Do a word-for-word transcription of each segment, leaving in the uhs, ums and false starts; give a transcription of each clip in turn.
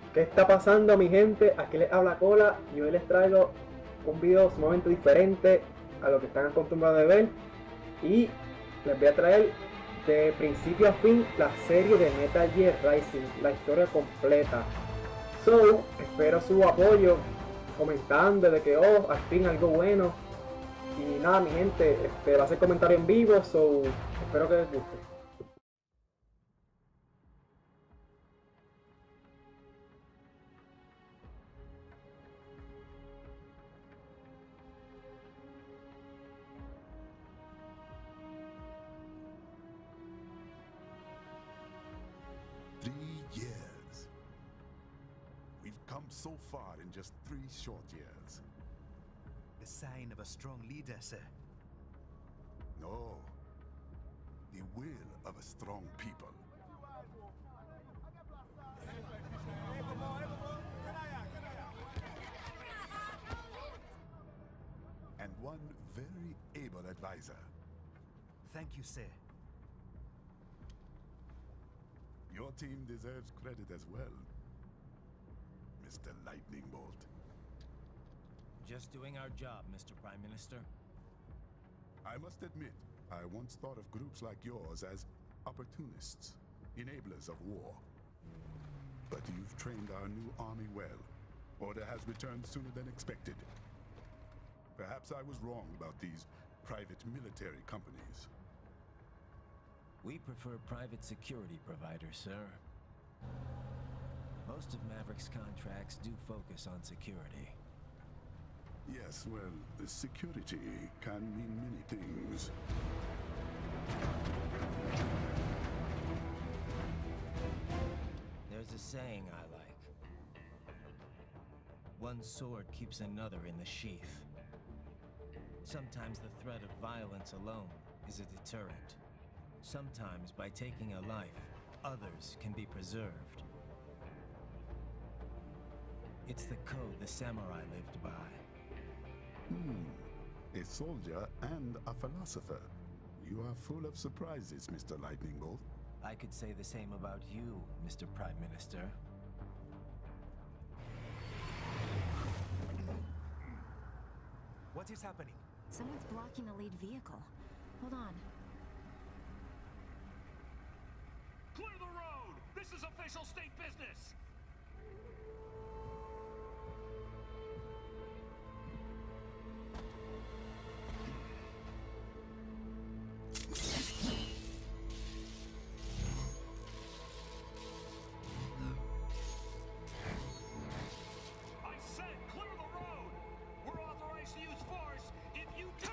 ¿Qué está pasando, mi gente? Aquí les habla Cola y hoy les traigo un video sumamente diferente a lo que están acostumbrados a ver y les voy a traer de principio a fin la serie de Metal Gear Rising, la historia completa. So, espero su apoyo comentando de que oh, al fin algo bueno. Y nada, mi gente, este, va a ser comentario en vivo, so espero que les guste. Three years. We've come so far in just three short years. The sign of a strong leader, sir. No. The will of a strong people. And one very able advisor. Thank you, sir. Your team deserves credit as well, Mister Lightning Bolt. Just doing our job, Mister Prime Minister. I must admit, I once thought of groups like yours as opportunists, enablers of war. But you've trained our new army well. Order has returned sooner than expected. Perhaps I was wrong about these private military companies. We prefer private security providers, sir. Most of Maverick's contracts do focus on security. Yes, well, security can mean many things. There's a saying I like. One sword keeps another in the sheath. Sometimes the threat of violence alone is a deterrent. Sometimes by taking a life, others can be preserved. It's the code the samurai lived by. Hmm. A soldier and a philosopher. You are full of surprises, Mister Lightning Bolt. I could say the same about you, Mister Prime Minister. What is happening? Someone's blocking the lead vehicle. Hold on. Clear the road! This is official state business! I said clear the road! We're authorized to use force if you do!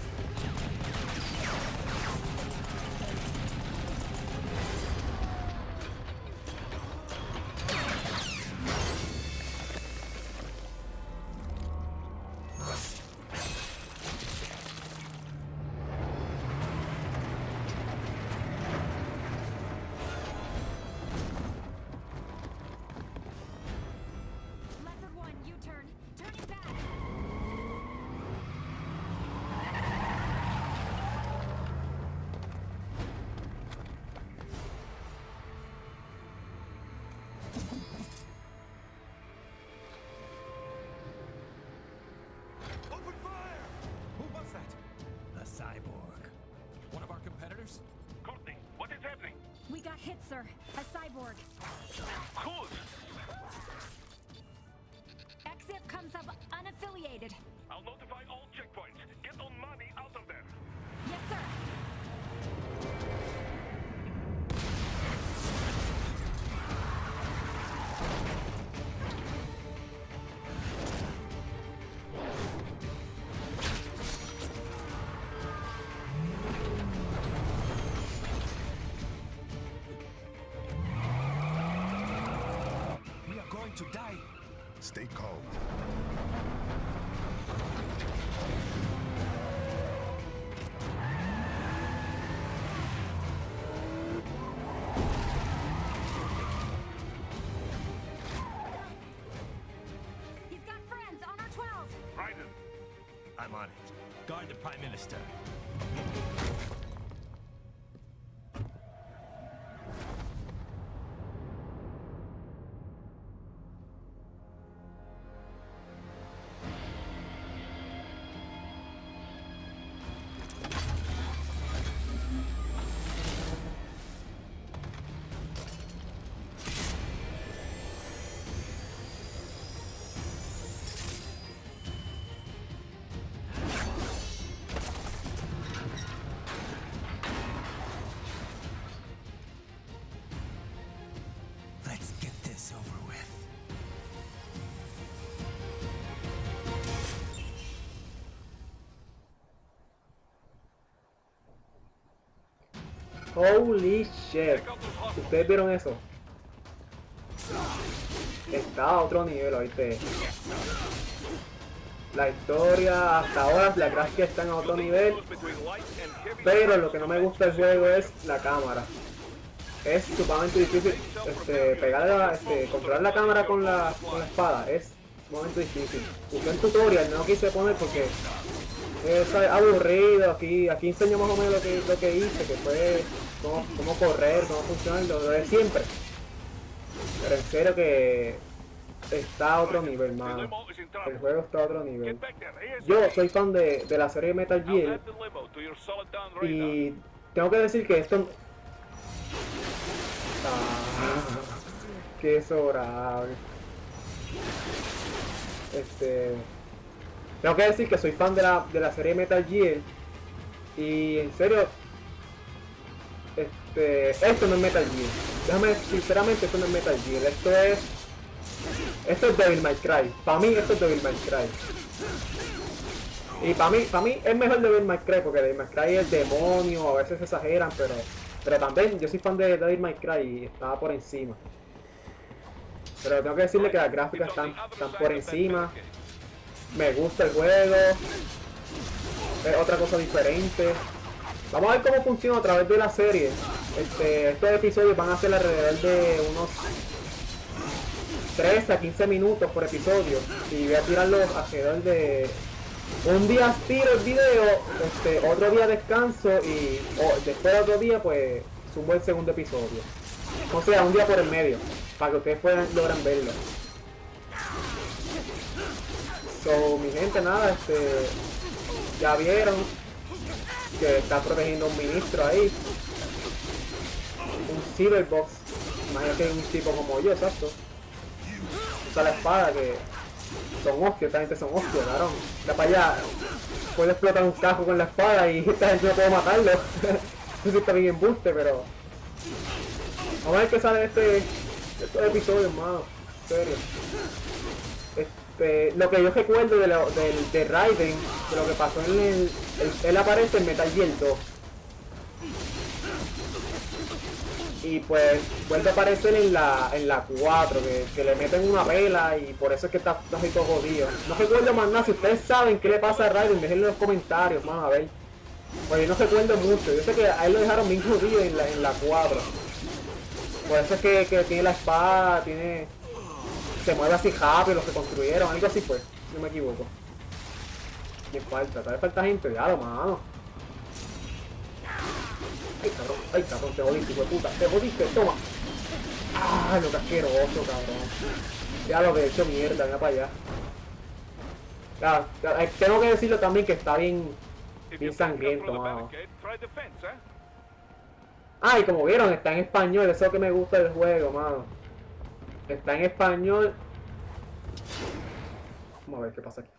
Leopard one, U-turn. Turn it back. Open fire! Who was that? A cyborg. One of our competitors? Courtney, what is happening? We got hit, sir. A cyborg. Who's? X I F comes up unaffiliated. I'll notify all checkpoints. Get on money out of there. Yes, sir. We are going to die. Stay calm. He's got friends on our twelve. Raiden, I'm on it. Guard the Prime Minister. Holy shit. ¿Ustedes vieron eso? Está a otro nivel, ¿oíste? La historia hasta ahora, la gráfica están a otro nivel. Pero lo que no me gusta del juego es la cámara. Es sumamente difícil este, pegar la, este, controlar la cámara con la, con la espada. Es sumamente difícil. Busqué un tutorial, no lo quise poner porque es aburrido. Aquí, aquí enseño más o menos lo que, lo que hice, que fue cómo, cómo correr, cómo funciona lo, lo de siempre. Pero en serio que está a otro nivel, mano. El juego está a otro nivel. Yo soy fan de, de la serie Metal Gear y tengo que decir que esto... Ah, qué sobrable. Este... Tengo que decir que soy fan de la, de la serie Metal Gear y en serio... Este... Esto no es Metal Gear. Déjame, sinceramente, esto no es Metal Gear. Esto es... Esto es Devil May Cry. Para mí esto es Devil May Cry. Y para mí, para mí es mejor Devil May Cry porque Devil May Cry es demonio, a veces exageran, pero pero también yo soy fan de Devil May Cry y estaba por encima. Pero tengo que decirle que las gráficas están, están por encima. Me gusta el juego. Es otra cosa diferente. Vamos a ver cómo funciona a través de la serie. Este, estos episodios van a ser alrededor de unos trece a quince minutos por episodio y voy a tirarlos alrededor de un día tiro el video, este, otro día descanso y o, después de otro día pues subo el segundo episodio, o sea un día por el medio para que ustedes puedan lograr verlo. So mi gente, nada, este ya vieron que está protegiendo a un ministro ahí, un Silverbox, imagínate un tipo como yo, exacto. Usa la espada, que son hostias, esta gente son hostias, cabrón. Da para allá, puede explotar un cajo con la espada y esta gente no puede matarlo. Eso sí está bien embuste, pero... Vamos a ver qué sale de este, de estos episodios, hermano. En serio. Este, lo que yo recuerdo de, lo, de, de Raiden, de lo que pasó en el, el... Él aparece en Metal Gear dos. Y pues vuelve a aparecer en la en la cuatro, que, que le meten una vela y por eso es que está, está así todo jodido. No recuerdo más nada, si ustedes saben qué le pasa a Raiden, déjenlo en los comentarios, vamos a ver. Pues yo no recuerdo mucho, yo sé que a él lo dejaron bien jodido en la, en la cuatro. Por eso es que, que tiene la espada, tiene... Se mueve así rápido, los que construyeron, algo así fue, si no me equivoco. ¿Quién falta? Tal vez falta gente, ya lo mano. Ay cabrón, ay cabrón, te jodiste, hijo de puta, te jodiste, toma. Ah, lo que asqueroso, cabrón. Ya lo que he hecho mierda, venga para allá. Ya, ya, tengo que decirlo también que está bien, bien sangriento, mano. Ah, y como vieron, está en español, eso es lo que me gusta del juego, mano. Está en español. Vamos a ver qué pasa aquí.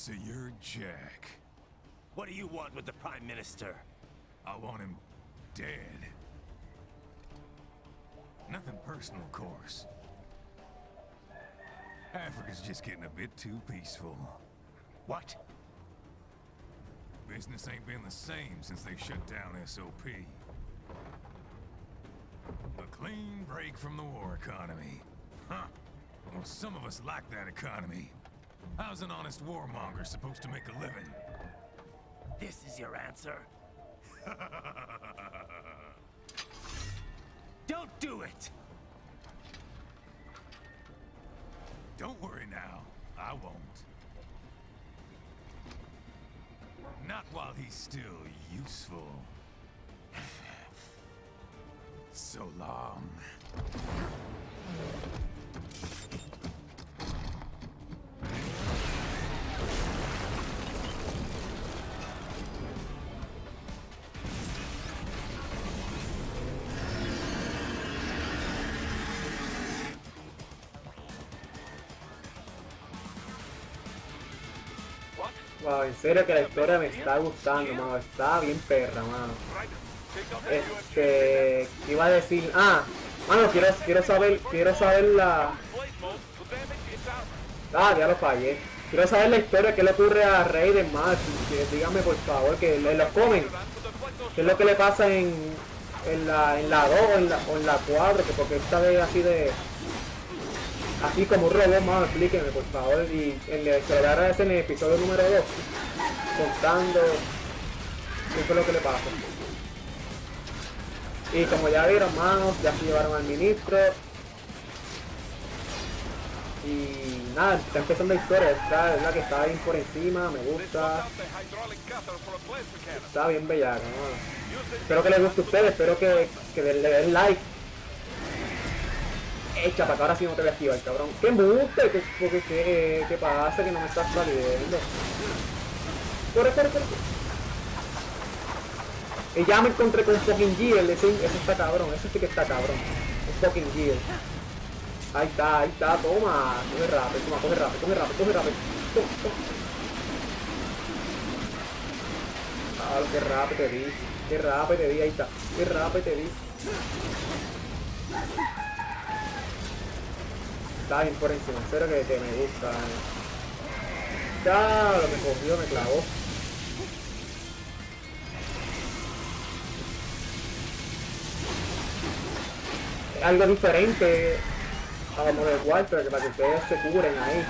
So you're Jack. What do you want with the Prime Minister? I want him dead. Nothing personal, of course. Africa's just getting a bit too peaceful. What? Business ain't been the same since they shut down S O P. A clean break from the war economy. Huh. Well, some of us like that economy. How's an honest warmonger supposed to make a living? This is your answer? Don't do it! Don't worry now. I won't. Not while he's still useful. So long. Wow, en serio que la historia me está gustando, mano. Está bien perra, mano. Este... ¿Qué iba a decir? Ah, mano, quiero, quiero saber, quiero saber la... Ah, ya lo fallé. Quiero saber la historia, qué le ocurre a Raiden más. Dígame por favor, que le lo comen. ¿Qué es lo que le pasa en, en la en la dos o en la, o en la cuatro? Que porque esta vez así de... Así como un robot, más explíquenme por favor. Y en el, se lo voy a agradecer en el episodio número dos. Contando qué fue lo que le pasó. Y como ya vieron, manos, ya se llevaron al ministro. Y nada, está empezando la historia. Esta es la que está bien por encima, me gusta. Está bien bellaca, ¿no? Espero que les guste a ustedes, espero que, que le den like. Echa, para que ahora sí no te voy a activar, cabrón. ¡Qué embuste! ¿Qué, qué, qué, ¿Qué pasa? Que no me estás saliendo. Corre, corre, corre. Y ya me encontré con un fucking Gear. Ese, ese está cabrón, ese sí que está cabrón. Un fucking Gear. Ahí está, ahí está, toma. Coge rápido, toma, coge rápido, coge rápido, coge rápido. Toma, toma. Ah, qué rápido te di. Qué rápido te di, ahí está. Qué rápido te di. Está bien por encima, espero que, que me gusta. Ya, lo me cogió, me clavó. Es algo diferente a como de Walter, para que ustedes se cubren ahí.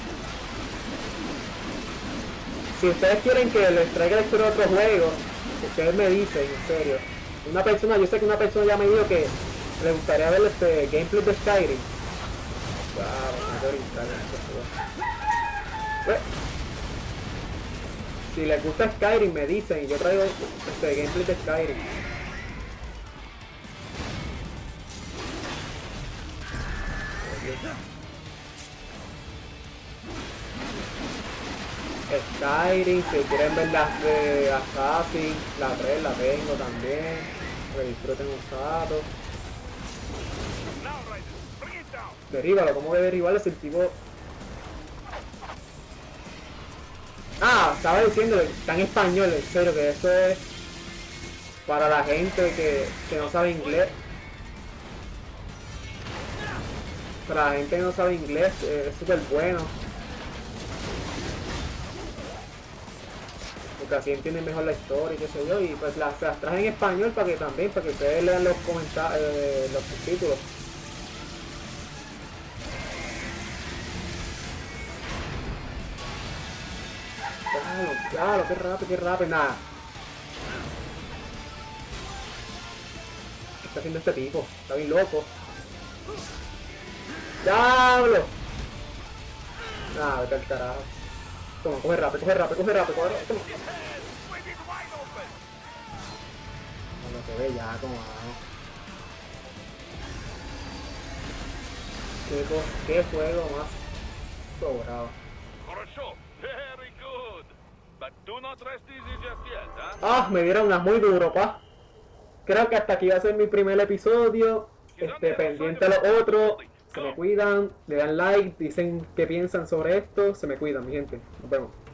Si ustedes quieren que les traiga la historia de otro juego, ustedes me dicen, en serio. Una persona, yo sé que una persona ya me dijo que le gustaría ver este gameplay de Skyrim. Claro, me voy a pues, si les gusta Skyrim me dicen y yo traigo este gameplay de Skyrim. Skyrim, si quieren ver las de Assassin, la tres la tengo también. Que disfruten un rato. Derríbalo, ¿cómo que derribarlo si el tipo... Ah, estaba diciendo, está en español, en serio, que eso es para la gente que, que no sabe inglés. Para la gente que no sabe inglés, eh, es súper bueno. Porque así entienden mejor la historia y qué sé yo, y pues las, las traje en español para que también, para que ustedes lean los comentarios, eh, los subtítulos. Claro, claro, qué rápido, qué rápido, nada. ¿Qué está haciendo este tipo? Está bien loco. ¡Diablo! Nada, vete al carajo. Toma, coge rápido, coge rápido, coge rápido, coge rápido. Toma. Cuando se ve ya, como vamos. Qué, qué juego más sobrado. Ah, me dieron una muy duro, pa. Creo que hasta aquí va a ser mi primer episodio. Este, pendiente a los otros. Se me cuidan, le dan like, dicen qué piensan sobre esto. Se me cuidan, mi gente. Nos vemos.